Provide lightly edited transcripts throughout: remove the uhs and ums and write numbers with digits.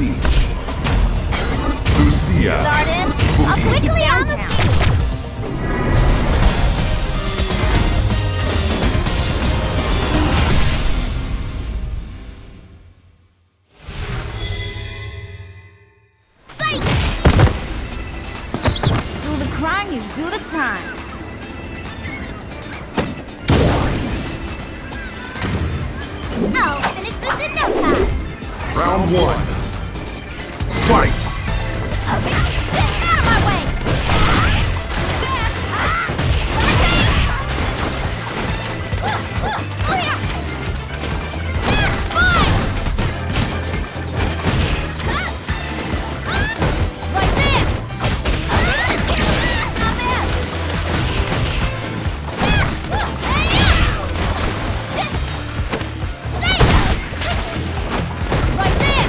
speech. Lucia. Started. Ibuki. I'll take you downtown. Do the crime, you do the time. I'll finish this in no time. Round 1. Fight! Okay, get out of my way! Oh yeah! Right there! Not bad! Right there!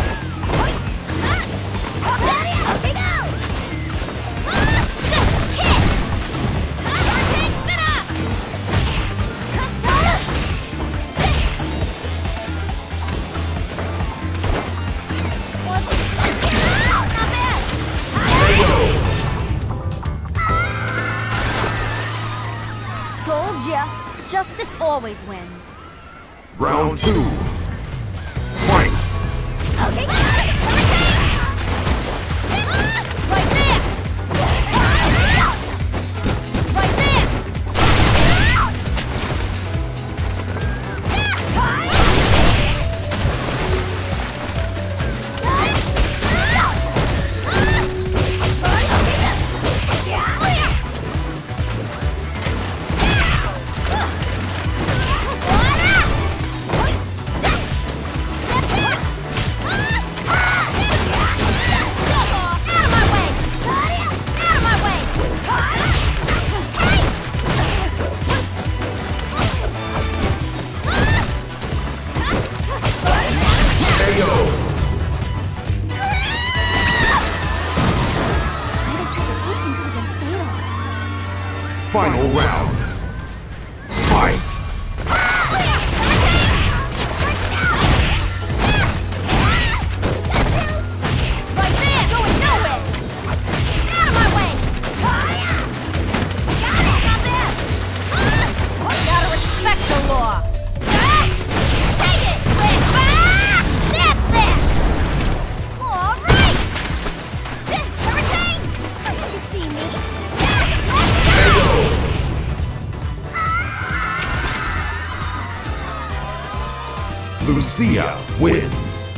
Told ya, justice always wins. Round 2. Fight! Okay. Right there! Right there! Final round. Fight! Right there, going nowhere! Out of my way! Got it! Not bad! Gotta respect the law! Take it! That's that! All right! Hurricane! You see me? Lucia wins.